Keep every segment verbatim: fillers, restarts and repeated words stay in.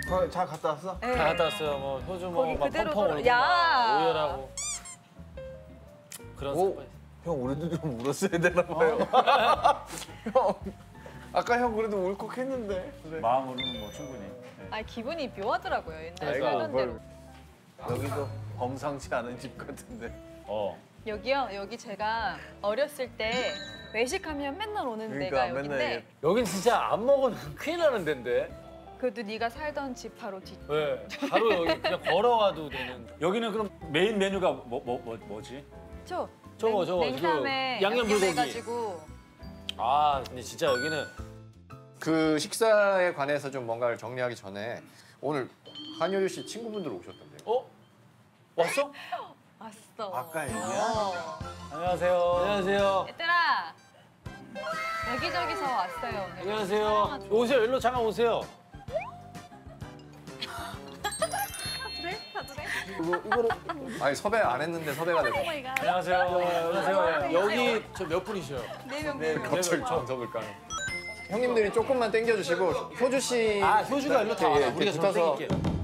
거기 잘 갔다 왔어? 네. 다 갔다 왔어요. 뭐 효주 뭐막 그대로 펑펑 돌아- 울고 야. 막 오열하고 그런 오, 스포. 형 우리도 좀 울었어야 되나 봐요. 형, 아까 형 그래도 울컥했는데. 그래. 마음으로는 뭐 충분히. 네. 아 기분이 묘하더라고요. 옛날 아이고, 살던 대로. 뭘. 여기도 범상치 않은 집 같은데. 어. 여기요. 여기 제가 어렸을 때 외식하면 맨날 오는 그러니까 데가 맨날 여기인데 여긴 진짜 안 먹으면 큰일 나는 데인데. 그래도 네가 살던 집 바로 뒤. 네. 바로 여기 그냥 걸어가도 되는. 여기는 그럼 메인 메뉴가 뭐, 뭐, 뭐 뭐지? 저 저거, 저거, 냉삼에 그 양념 불고기. 해가지고 아 근데 진짜 여기는 그 식사에 관해서 좀 뭔가를 정리하기 전에 오늘 한효주 씨 친구분들 오셨던데요. 어? 왔어? 왔어. 아까 얘기야? 어. 안녕하세요. 안녕하세요. 얘들아 여기저기서 왔어요. 오늘. 안녕하세요. 오세요. 일로 잠깐 오세요. 그래? 가도 돼? 이거, 이거를. 아니 섭외 안 했는데 섭외가 되고. 안녕하세요. 안녕하세요. 여기 저 몇 분이셔요? 네명 네, 갑자기 정석을까요? 형님들이 조금만 당겨주시고 효주 씨. 아 효주가 일로 다 예, 와. 예, 우리가 붙어서. 좀 땡길게요.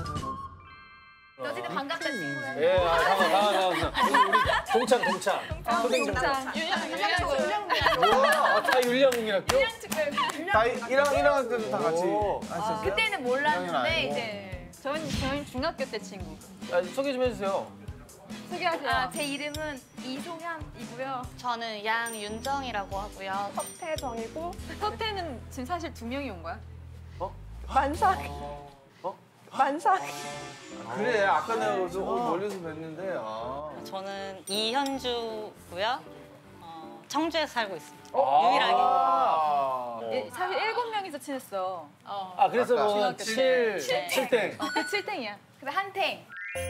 너희들 반갑다 친구야. 예, 아, 잠깐, 잠깐, 잠깐. 우리, 우리 동창, 동창. 초등생. 동창. 율량 율량 아, 다 율량국민학교? 다 일학, 일 학년 때도 다 같이 오. 하셨어요? 그때는 형이랑 몰랐는데 알고. 이제 저희 저희 중학교 때 친구. 아, 소개 좀 해주세요. 소개하세요. 아, 제 이름은 이송현이고요. 저는 양윤정이라고 하고요. 서태정이고 서태는 지금 사실 두 명이 온 거야? 만삭. 어? 만삭. 그래, 아까 내가 그래서 어, 멀리서 뵀는데. 아. 저는 이현주고요. 어, 청주에서 살고 있습니다. 아. 유일하게. 아. 예, 사실 일곱 명이서 친했어. 어. 아, 그래서 아까 뭐, 중학교 때. 칠, 네. 칠땡. 어, 그 칠땡이야. 근데 한탱.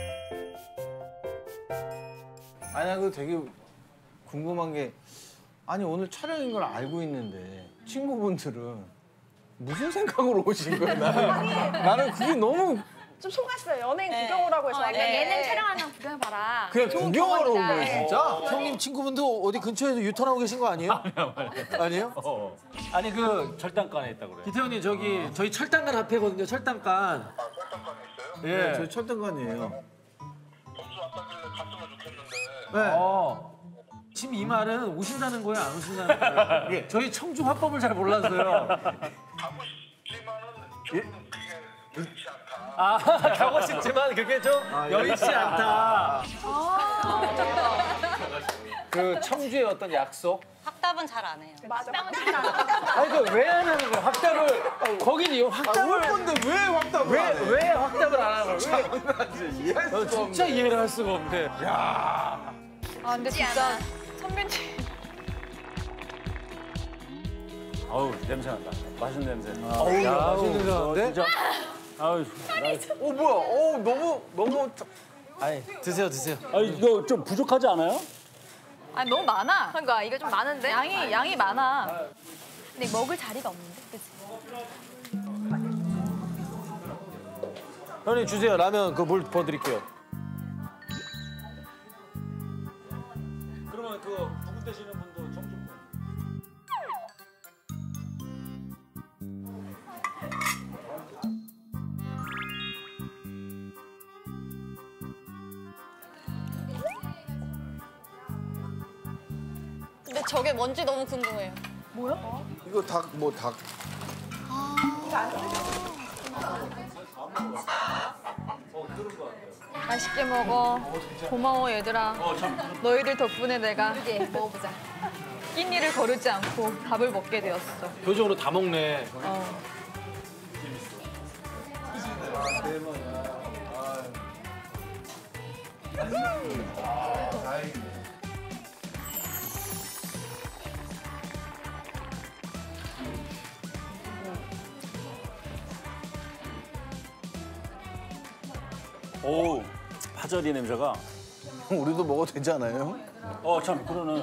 아니, 나 그거 되게 궁금한 게, 아니, 오늘 촬영인 걸 알고 있는데, 친구분들은 무슨 생각으로 오신 거야, 나는? 나는 그게 너무 좀 속았어요. 연예인 네. 구경 오라고 해서. 어, 약간 네. 예능 촬영하면 구경해봐라. 그냥 구경하러 온 거예요, 네. 진짜? 형님 친구분도 어디 근처에서 유턴하고 계신 거 아니에요? 아니에요? 어. 아니 그 절단간에 있다고 그래. 기태형님, 저기, 저희 철당간 앞에거든요, 철당간. 아, 철당간에 있어요? 예. 네, 저희 철등간이에요. 점수 왔다길래 갔으면 좋겠는데. 네. 어. 지금 이 말은 오신다는 거예요, 안 오신다는 거예요? 예. 저희 청주 화법을 잘 몰라서요. 가고 싶지만은 좀 그게 좋지 않다. 아, 가고 싶지만 그게 좀 여의치 않다. 그 청주의 어떤 약속? 확답은 잘 안 해요. 맞아. 아니, 그 왜 안 하는 거야? 확답을. 거긴 이 아, 올 확답을. 건데 왜 확답을 왜, 안 해? 왜 확답을 안 하는 거야? 왜? 장난이지, 이해할 어, 수가 없네. 진짜 이해를 할 수가 없네. 야. 아 근데 진짜 선배님. 아우 냄새 난다. 맛있는 냄새. 어우, 야, 맛있는 맛있는 사는데? 진짜. 아우. 어, 뭐야? 어, 너무, 너무. 아니, 드세요, 드세요. 아 이거 좀 부족하지 않아요? 아 너무 많아. 그러니까 이게 좀 많은데? 양이 양이 많아. 근데 먹을 자리가 없는데, 그치? 형님 주세요. 라면 그 물 부어드릴게요. 그러면 그 부근 되시는 분도 청주 분. 근데 저게 뭔지 너무 궁금해요. 이거 닭, 뭐, 닭. 맛있게 먹어. 고마워 얘들아. 너희들 덕분에 내가 이제 먹어보자. 끼니를 거르지 않고 밥을 먹게 되었어. 표정으로 다 먹네. 어. 오 파절이 냄새가. 우리도 먹어도 되지 않아요? 어 참 그러네.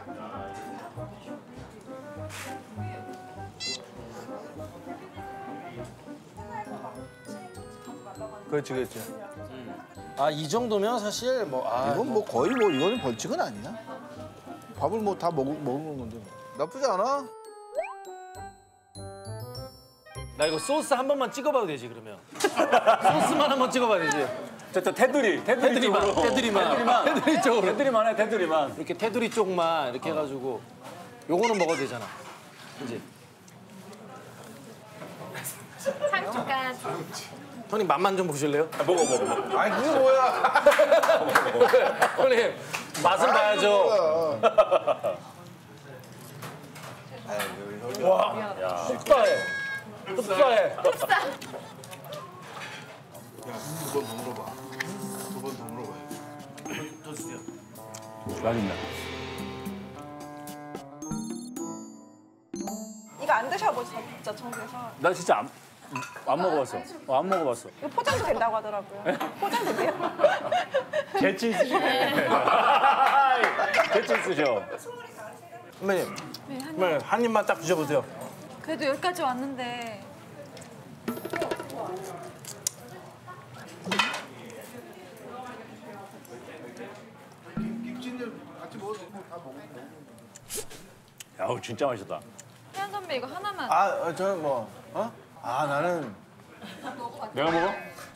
그렇지, 그렇지. 아, 이 정도면 사실 뭐, 아. 이건 뭐 거의 뭐, 이거는 벌칙은 아니야. 밥을 뭐 다 먹, 먹는 건데. 나쁘지 않아? 나 이거 소스 한 번만 찍어봐도 되지 그러면. 소스만 한 번 찍어봐야 되지. 저, 저 테두리, 테두리 테두리만, 쪽으로. 테두리만, 테두리만. 테두리 쪽으로. 테두리만 해, 테두리만. 이렇게 테두리 쪽만 이렇게 해가지고 요거는 먹어도 되잖아. 그지? 잠깐. 형님 맛만 좀 보실래요? 아, 먹어, 먹어, 먹어. 아니 그게 뭐야? 형님 맛은 봐야죠. 와, 흡사해. 흡사해. 두번 더 물어봐. 두 번 더 물어봐. 더 주세요. 맛있네. 이거 안 드셔보셨죠, 청주에서? 나 진짜 안, 안 먹어봤어. 어, 안 먹어봤어. 이거 포장도 된다고 하더라고요. 포장된대요. 재치 있으시네. 재치 있으셔. 선배님, 선배님 한 입만 딱 드셔보세요. 그래도 여기까지 왔는데. 야우 진짜 맛있다. 혜연 선배 이거 하나만. 아, 어, 저는 뭐, 어? 아, 나는 내가 먹어?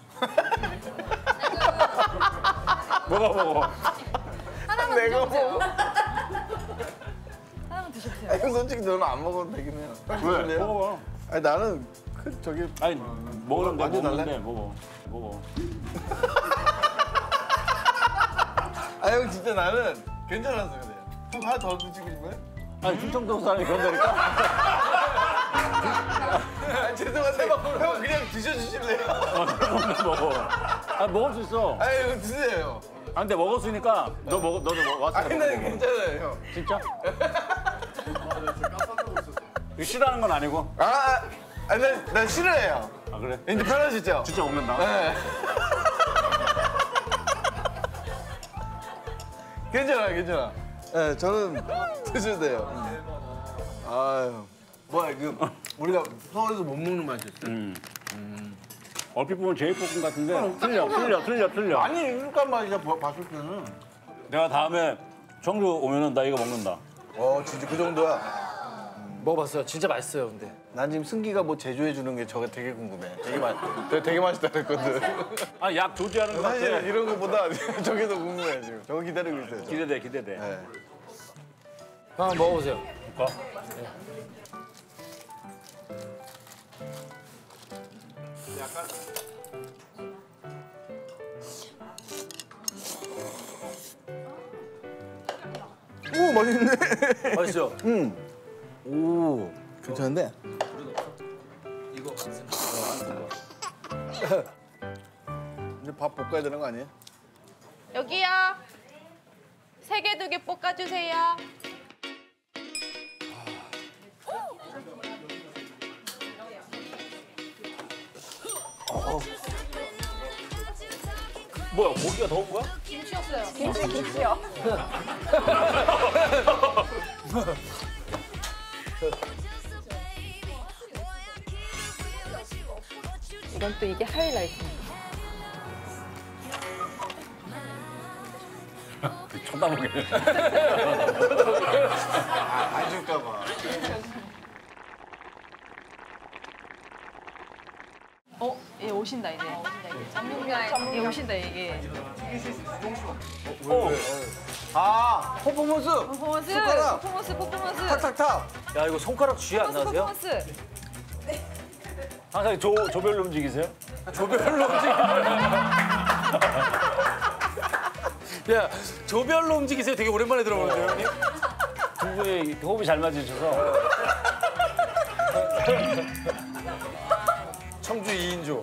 먹어 먹어. 하나만 내가 드셔보세요. 하나만 드셔보세요. 아니, 솔직히 너는 안 먹어도 되긴 해요. 왜? 먹어. 아니, 나는 그 저기 아니 먹는데 완전 먹는데 달래? 먹어 먹어. 아, 형 진짜 나는 괜찮았어 그래. 형 하나 더 드시고 싶어요? 아니 충청도 사람이 그런다니까. 아, 죄송한데 형 그냥 드셔주실래요? 먹는 먹어. 아 먹을 수 있어. 아니, 이거 드세요. 아 근데 먹었으니까 너 먹어 너도 먹어. 왔으니까 아니, 난 먹어. 괜찮아요, 형. 진짜? 이거 싫어하는 건 아니고. 아, 아, 아니, 난, 난 싫어해요. 아 그래? 왠지 편하시죠? 진짜 먹는다. 네. 괜찮아, 괜찮아. 네, 저는 드셔도 돼요. 아유, 뭐야, 그 우리가 서울에서 못 먹는 맛이었어요. 음. 얼핏 보면 제육볶음 같은데 틀려 틀려 틀려 틀려. 아니, 일간 맛이야, 봐- 봤을 때는. 내가 다음에 청주 오면은 나 이거 먹는다. 어, 진짜 그 정도야. 먹어봤어요. 진짜 맛있어요, 근데. 난 지금 승기가 뭐 제조해 주는 게 저게 되게 궁금해. 되게 맛, 되게, 되게 맛있다 그랬거든. 아 약 조지하는 것 같아. 사실 이런 거보다 저게 더 궁금해 지금. 저거 기다리고 있어요. 저. 기대돼 기대돼. 네. 한번 먹어보세요. 거. 오, 맛있네. 맛있죠? 음. 오, 괜찮은데? 이거 이제 밥 볶아야 되는 거 아니에요? 여기요. 세 개 두 개 볶아주세요. 뭐야, 고기가 더운 거야? 김치였어요. 김치, 김치요. 이건 또 이게 하이라이트입니다. 쳐다보게. 안 줄까 봐. 어? 얘 오신다 이제. 전문가 얘 오신다 이게. 아, 퍼포먼스. 퍼포먼스. 손가락. 퍼포먼스. 퍼포먼스. 탁탁탁. 야, 이거 손가락 쥐 안 나세요? 퍼포먼스. 항상 조 조별로 움직이세요? 조별로 움직이. 야, 조별로 움직이세요. 되게 오랜만에 들어보는데요, 형님? 두 분이 호흡이 잘 맞으셔서. 청주 이 인조.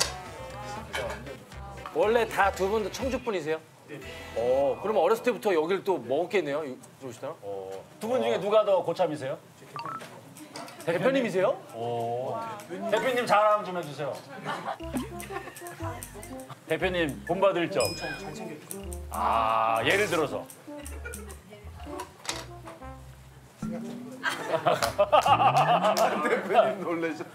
원래 다 두 분 청주 분이세요? 어, 그럼 어렸을 때부터 여기를 또 먹었겠네요, 들어오시다가? 두 분 중에 누가 더 고참이세요? 대표님이세요? 오. 대표님 자랑 좀 해주세요. 대표님 본받을 점. 아 예를 들어서. 대표님 놀라셨고.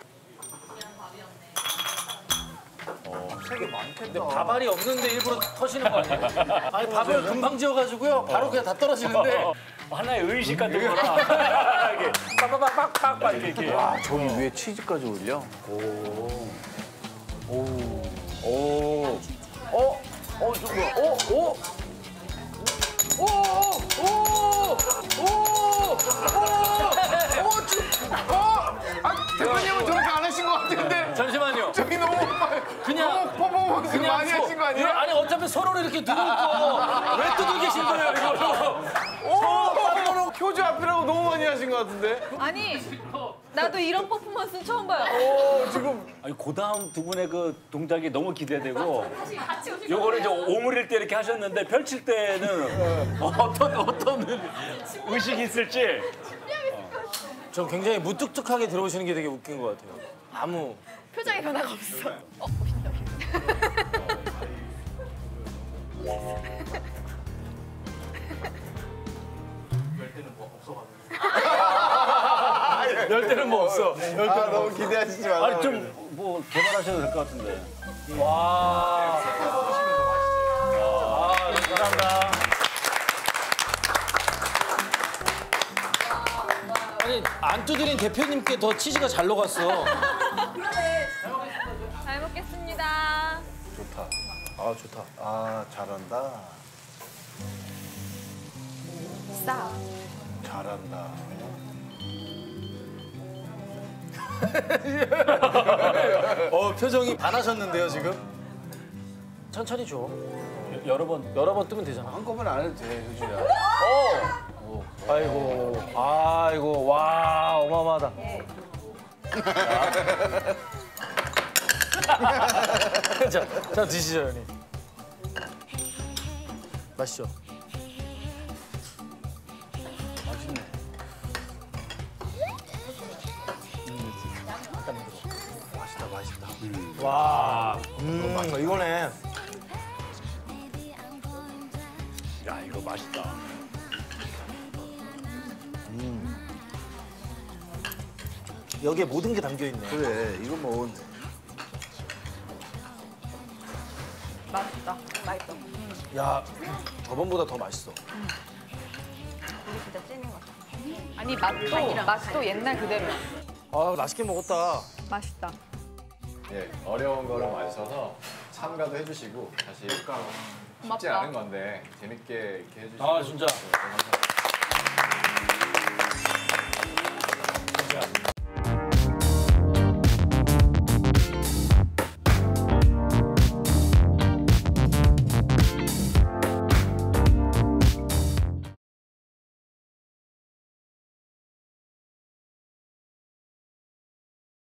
근데 밥알이 없는데 일부러 터시는 거 아니에요? 아니, 밥을 금방 지어가지고요. 바로 그냥 다 떨어지는데. 하나의 의식 같은 거라. 이게 빠바바빠 팍팍팍 이렇게 이렇게. 아 저기 위에 치즈까지 올려? 오. 오. 오. 어? 어 저거. 어? 어? 오! 오! 오! 오! 오! 어? 아, 대표님은 저렇게 안 하신 것 같은데. 잠시만요. 저기 너무 그냥 너무 퍼포먼스 많이 소- 하신 거 아니에요? 아니 어차피 서로를 이렇게 두고 있고 왜 두고 계신 거예요 이거? 오! 표지 앞이라고 너무 많이 하신 것 같은데. 아니 나도 이런 퍼포먼스는 처음 봐요. 오, 지금 아니 그 다음 두 분의 그 동작이 너무 기대되고. 요거를 이제 오므릴 때 이렇게 하셨는데 펼칠 때는 어떤 어떤 의식이 있을지. 전 굉장히 무뚝뚝하게 들어오시는 게 되게 웃긴 것 같아요. 아무 표정에 변화가 없어. 어, 열 때는 뭐 없어. 아, 너무 기대하시지 말라고. 아니 좀 뭐 개발하셔도 될 것 같은데. 와. 아, 감사합니다. 아니 안 두드린 대표님께 더 치즈가 잘 녹았어. 잘 먹겠습니다. 좋다. 아, 좋다. 아, 잘한다. 싸. 잘한다. 어 표정이 반하셨는데요 지금? 천천히 줘. 여러 번 여러 번 뜨면 되잖아. 한꺼번에 안 해도 돼, 효준이야. 어. 아이고, 아이고, 와 어마어마하다. 자, 자 드시죠 형님. 맛있죠? 맛있다, 맛있다. 와, 음, 이거네. 야 이거 맛있다. 여기에 모든 게 담겨 있네. 그래, 이거 뭐 맛있다. 맛있어. 야, 저번보다 더 맛있어. 아니 맛도 맛도 옛날 그대로야. 아, 맛있게 먹었다. 맛있다. 예, 어려운 거를 맞춰서 참가도 해주시고 사실 쉽지 고맙다. 않은 건데 재밌게 이렇게 해주시고 아, 진짜. 네, 감사합니다.